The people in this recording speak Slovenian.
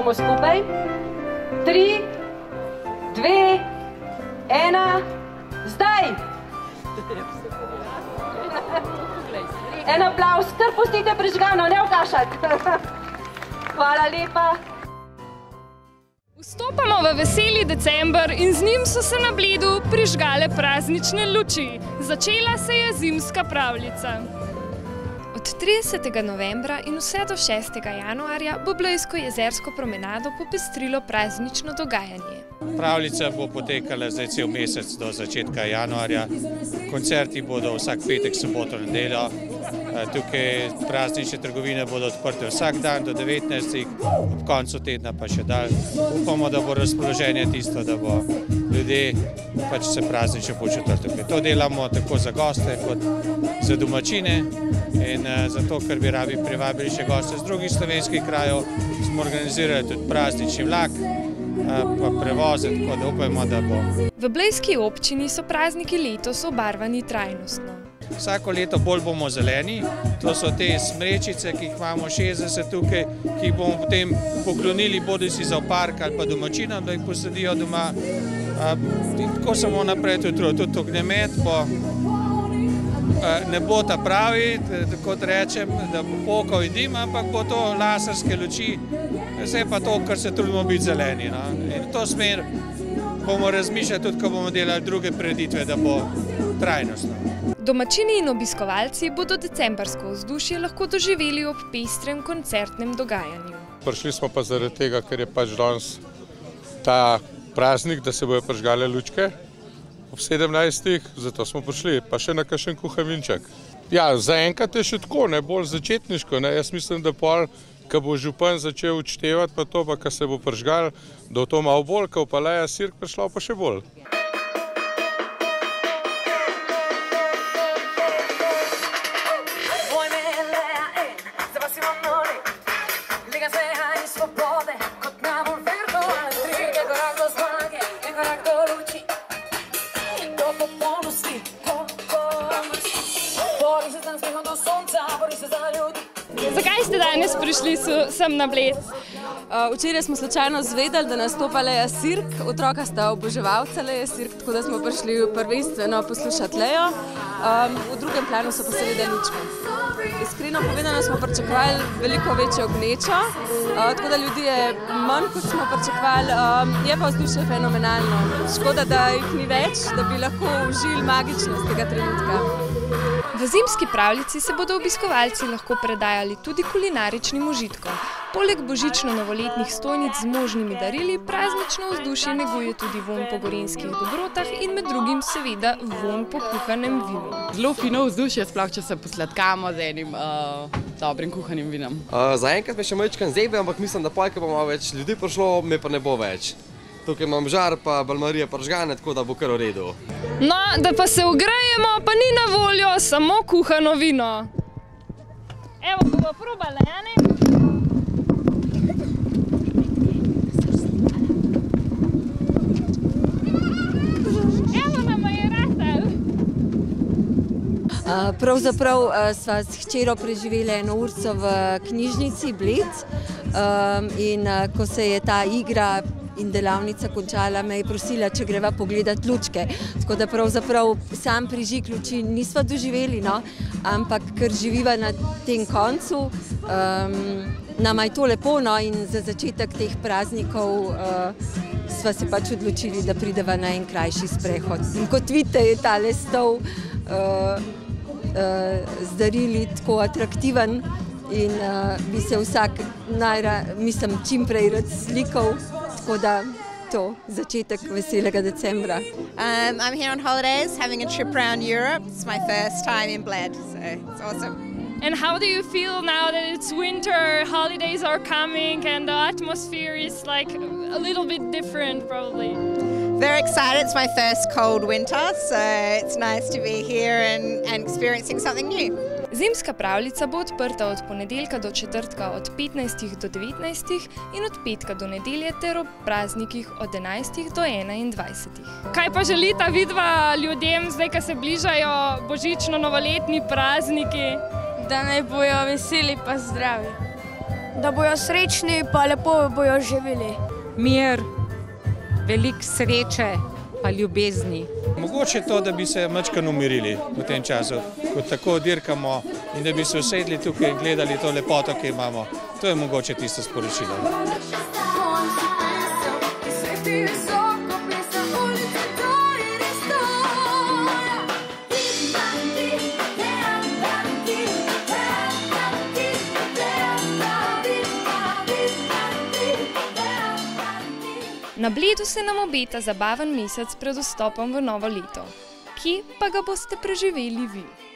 bomo skupaj. 3, 2, 1, zdaj! En aplavz, kar pustite prižgano, ne ugašati. Hvala lepa. Vstopamo v veseli december in z njim so se na Bledu prižgale praznične luči. Začela se je zimska pravljica. Od 30. novembra in vse do 6. januarja bo Blejsko jezersko promenado popestrilo praznično dogajanje. Pravljica bo potekala zdaj cel mesec do začetka januarja. Koncerti bodo vsak petek, soboto, nedeljo. Tukaj praznične trgovine bodo odprte vsak dan do 19. Ob koncu tedna pa še dalj. Upamo, da bo razpoloženje tisto, da bo ljudje pač se praznično počutili tukaj. To delamo tako za goste kot za domačine in zato, ker bi rabi privabili še goste z drugih slovenskih krajev, smo organizirali tudi praznični vlak, pa prevoze, tako da upajmo, da bo. V blejski občini so prazniki letos obarvani trajnostno. Vsako leto bolj bomo zeleni, to so te smrečice, ki jih imamo 60 tukaj, ki jih bomo potem poklonili bodisi za v park ali pa domačinom, da jih posadijo doma. In tako se bomo naprej tudi ognjemet ne bo ta pravi, kot rečem, da bo pokal in dim, ampak bo to laserske luči, vse pa to, kar se trudimo biti zeleni. In v to smer bomo razmišljali tudi, ko bomo delali druge prireditve, da bo trajnostno. Domačini in obiskovalci bodo decembrsko vzdušje lahko doživeli ob pestrem koncertnem dogajanju. Prišli smo pa zaradi tega, ker je pač danes ta praznik, da se bojo prižgale lučke ob 17. Zato smo prišli, pa še na kakšen kuhan vinček. Ja, zaenkrat je še tako, bolj začetniško. Jaz mislim, da pol, ko bo župan začel odštevati, pa to, pa ko se bo prižgal, da bo to malo bolj, ko pa Leja Sirk prišla pa še bolj. Zakaj ste danes prišli sem na Bled? Včeraj smo slučajno izvedeli, da nastopa Leja Sirk. Otroka sta oboževalca Leje Sirk, tako da smo prišli prvenstveno poslušati Lejo. V drugem planu so pa seveda lučke. Iskreno povedano smo pričakovali veliko večjo gnečo, tako da ljudi je manj, kot smo pričakovali. Je pa vzdušje fenomenalno. Škoda, da jih ni več, da bi lahko užili magičnost tega trenutka. V zimski pravljici se bodo obiskovalci lahko predajali tudi kulinaričnim užitkom. Poleg božično-novoletnih stojnic z možnimi darili, praznično vzdušje neguje tudi vonj po gorenjskih dobrotah in med drugim seveda vonj po kuhanem vinu. Zelo fino vzdušje, sploh če se posladkamo z enim dobrim kuhanim vinom. Zaenkrat me še majčkam zebe, ampak mislim, da ko bo malo več ljudi prišlo, me pa ne bo več. Tukaj imam žar pa balmarije prižgane, tako da bo kar v redu. No, da pa se ugrejemo, pa ni na voljo samo kuhano vino. Evo, bomo probali, a ne? Evo nama je ratal. Pravzaprav sva s hčero preživeli eno urco v knjižnici Bled in ko se je ta igra in delavnica končala, me je prosila, če greva pogledati lučke. Tako da pravzaprav sam prižig luči nisva doživeli, ampak ker živiva na tem koncu, nama je to lepo in za začetek teh praznikov sva se pač odločili, da prideva na en krajši sprehod. In kot vidite, je tale stol z darili tako atraktiven in bi se vsak čim prej rad slikal. Tako da to, začetek veselega decembra. I'm here on holidays, having a trip around Europe. It's my first time in Bled, so it's awesome. And how do you feel now that it's winter, holidays are coming and the atmosphere is like a little bit different probably? Very excited, it's my first cold winter, so it's nice to be here and experiencing something new. Zimska pravljica bo odprta od ponedeljka do četrtka od 15 do 19 in od petka do nedelje ter ob praznikih od 11 do 21. Kaj pa želita vidva ljudem zdaj, ko se bližajo božično-novoletni prazniki? Da naj bojo veseli pa zdravi. da bojo srečni, pa lepo bojo živeli. Mir, veliko sreče pa ljubezni. Mogoče to, da bi se majčkeno umirili v tem času, ko tako dirkamo in da bi se usedli tukaj in gledali to lepoto, ki imamo. To je mogoče tisto sporočilo. Na Bledu se nam obeta zabaven mesec pred vstopom v novo leto. Kje pa ga boste preživeli vi?